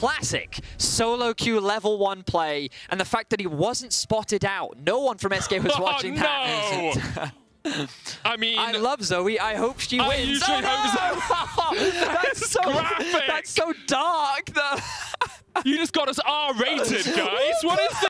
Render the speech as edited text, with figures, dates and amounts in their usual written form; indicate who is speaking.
Speaker 1: classic solo queue level 1 play, and the fact that he wasn't spotted out. No one from SK was watching that.
Speaker 2: I mean,
Speaker 1: I love Zoe. I hope she wins.
Speaker 2: I usually hope Zoe.
Speaker 1: That's so
Speaker 2: graphic.
Speaker 1: That's so dark.
Speaker 2: You just got us R-rated, guys. What is